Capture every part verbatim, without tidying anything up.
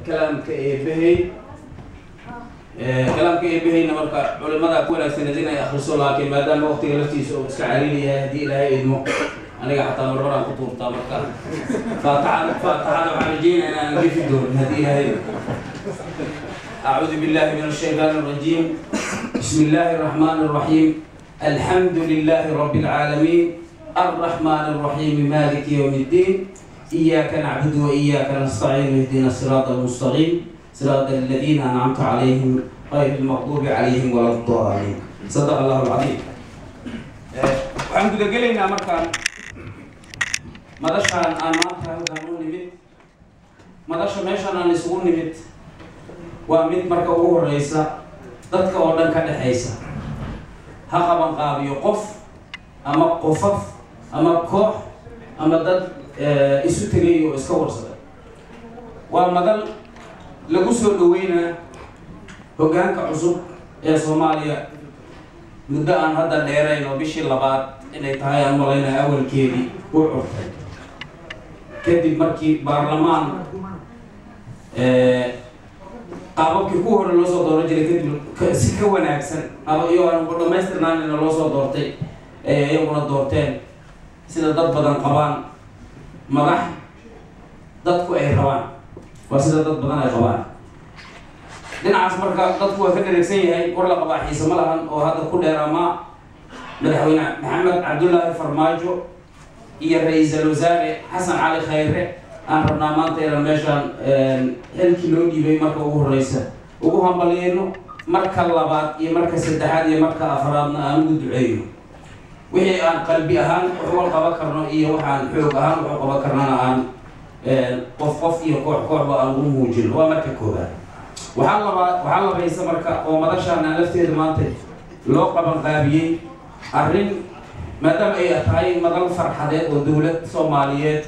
كلام كإبهي كلام كإبهي نمرك علماء كونا سنتين يخلصوا لكن ما دام وقت جلستي سو سكعريني هذه لها إدمو أنا قاعد أتمرر مرة خطوط تامرك فتعال فتعال عالجين أنا نجيب الدور هذه هذه أعوذ بالله من الشيطان الرجيم بسم الله الرحمن الرحيم الحمد لله رب العالمين الرحمن الرحيم مالك يوم الدين إياك نعبد وإياك نستعين اهدنا الصراط المستقيم صراط الذين أنعمت عليهم غير المغضوب عليهم ولا الضالين صدق الله العظيم. الحمد لله مركان مدشان أنا ما أفهم نمت مدش ماشان أنا سكون نمت ومت مركوه الرئيسة ضدك أردن كده حيسة هقبا قابي يقف أما قفف أما كوح أما ضد isu tagay oo iska warsaday waa madal lagu soo dhaweynaa hoggaanka cusub ee Soomaaliya muddo aan hadda dheerayn oo bishii labaad inay tahay aan malaynaa awalkeedii u curtay kadib markii baarlamaan ee qaababkii ku hore loo soo dooran jiray kadib si ka wanaagsan ama iyo aan ku dhamaystirnaan in loo soo doortay ee iyaguna doorteen sida dad badan qabaan madax dadku ay rabaan waa sida dad badan ay qabaan dhinacaas marka dadku waa ka dheregsan yahay war la qabaa xiisa ma lahan oo hadda ku dheeraama madaxweyne maxamed cabdullaahi farmaajo iyo ra'iisul wasaare xasan cali khayre aan rabnaa maanta inaan meeshaan xilkii loo dhiibay marka ugu horeysa ugu hambalyeeno marka labaad iyo marka saddexaad iyo marka afraadna aan ugu duceeyo wixii aan qalbi ahaan wax qaban karno iyo waxaan xoog ahaan wax qaban karnana aan qof qof iyo koox kooxba aan ugu muujino waa marka koobaad waxaa laba waxaa labaysa marka oo madashaan aan lafteeda maanta loo qaban qaabiyey arrin maadaama ay tahay madal farxadeed oo dowlad Soomaaliyeed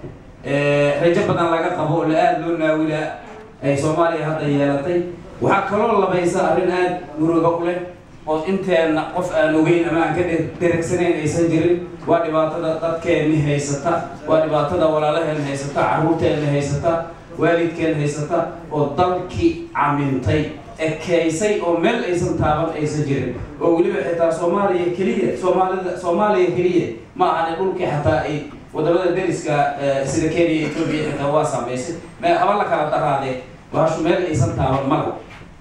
rajo badan laga qabo oo aad loo naawila ay Soomaaliya hadda yeelatay waxaa kaloo labaysa arrin aad murugo u leh oo inteena qof aan ogeyn ama aan ka dheregsanayn aysan jirin waa dhibaatada dadkeena haysata waa dhibaatada walaalaheena haysata carruurteena haysata waalidkeena haysata oo dalkii camintay ekeysay oo meel aysan taaban aysan jirin oo weliba xitaa Soomaaliya kaliya Soomaalida Soomaaliya kaliya ma aha dhulkii xataa ay wadamada deriska sida Kenya iyo Ethiopia xitaa waa saameysay ma haba la kala daraade waa meel aysan taaban malaha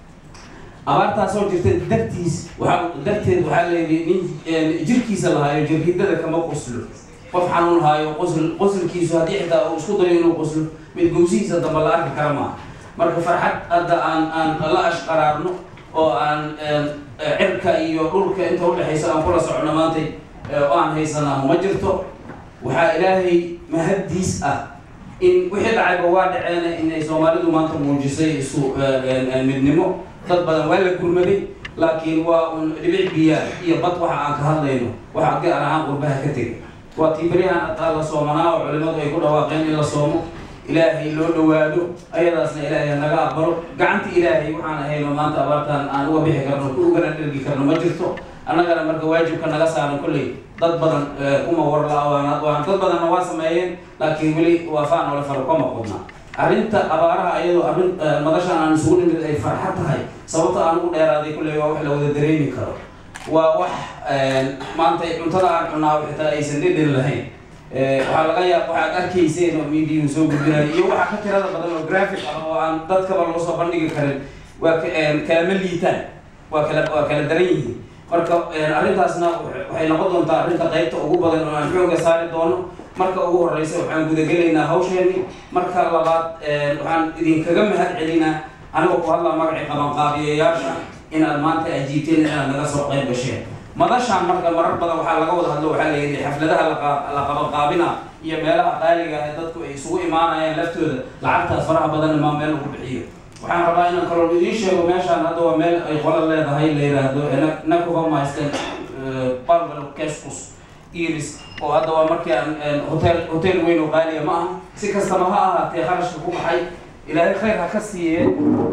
abaartaas oo jirtay dartiis waxa darteed waxa leeyahay jirkiisa lahayo jirkidada kama qoslo qof xanuun hayo qosl qoslkiisu hadii xitaa uu isku dayo inuu qoslo mid gowsiisa damba la arki kara ma marka farxad hadda aan aan la ashqaraarno oo aan cirka iyo dhulka inta u dhaxaysa aan kula socono maantay oo aan haysanaa ma jirto waxa ilaahay mahadiis ah in wixii dhacay waa dhaceena inay Soomaalidu maanta muujisay isu midnimo dad badan waa la gurmaday laakiin waa un dhibic biyaa iyo bad waxa aan ka hadlayno waxa gaar ahaan qurbaha ka tagay waa tiibarihan ataa la soomanaa oo culimadu ay ku dhawaaqeen in la soomo ilaahay loo dhawaado ayadaasna ilaahay naga aqbalo gacanta ilaahay waxaan ahayno maanta abaartan aan uga bixi karno ku uga dhergi karno ma jirto annagana marka waajibka naga saaran kulley dad badan kuma warla waan dad badan waa sameeyeen laakiin weli waafaan wala farqo ma qodna arrinta abaaraha ayadoo arrin madashan aan isugu nimid ay farxad tahay sababta aan ugu dheeraaday kulley waa wax la wada dareemi karo waa wax maanta cuntada aan cunaa xitaa aysan dhedhen lahayn waxaa laga yaab waxaad arkayseen oo media soo gudbinaya iyo waxa ka tirada badan oo graphic ah oo aan dadkaba loo soo bandhigi karin waa kala liitaan waa kala waa kala daran yihiin marka arrintaasna waxay noqon doontaa arrinta qaybta ugu badan oo aan xooga saari doono marka ugu horeysa waxaan gudagelaynaa hawsheeni marka labaad waxaan idinkaga mahad celinaa anigoo ku hadlaa magacii qabanqaabiyayaasha inaad maanta ajiibteen inaad naga soo qayb gasheen madashaan marka marar badan waxaa laga wada hadlo waxaa leeyahay xafladaha la qabanqaabina iyo meelaha qaaliga ah dadku ay isugu imaanayaan laftooda lacagtaas faraha badan ma meel lagu bixiyo waxaan rabaa inaan kaloo idiin sheego meeshaan hadda waa meel ay qola leedahay la yiraahdo nakuba maastan Pablo Keskus Iris oo hadda waa markii aan hotel hotel weyn oo qaaliya ma aha si kastaba ha ahaatee kharashka ku baxay ilaahay khayr ha ka siiyeen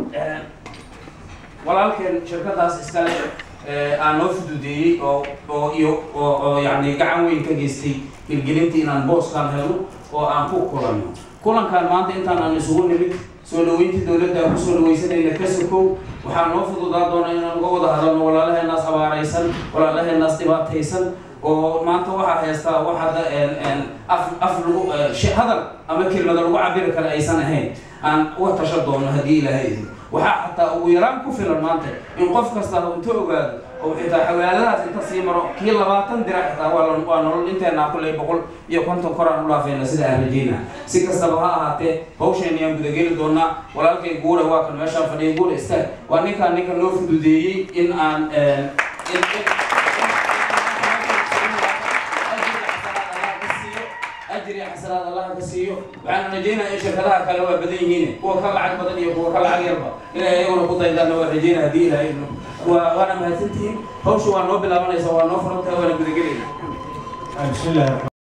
walaalkeen shirkadaas iskale aan noo fududeeyay oo oo iyo oo yani gacan weyn ka geystay ilgelintii inaan booskan helno oo aan ku kulanno kulankan maanta intaan aan isugu nimid soo dhaweyntii dowladda aan kusoo dhaweysanayna ka sokow waxaa noo fududaa doona inaan uga wada hadalno walaalaheenaas abaaraysan walaalaheenaas dhibaataysan oo maanta waxaa haystaa wax hadda af af lagu hadal ama kelmada lagu cabiri kale aysan ahayn aan uga tashan doono haddii ilaahay waxaa xataa ugu yaraan ku filan maanta in qof kasta inta ogaado oo xitaa xawaaladahaas inta sii maro kii labaatan dirac xitaa waa nolol inteenaa kulley boqol iyo konton kor aan u dhaafayna sida aan rajeynaa si kastaba ha ahaatee hawsheen ayaan gudageli doonaa walaalkay guura waa kan meeshaan fadhiya guura istaag waa ninkaan ninka noo fududeeyey in aan أجري حسنات الله كسيو وعن رجينا إيش كذا كلوا بديهين هو كلا عقب بدني هو كلا عقربا إلى يوم القطة إذا نو رجينا هديها إنه وأنا ما تنتهي هو شو أنا بلا ما يسوى نفرته ولا بدقلين بسم الله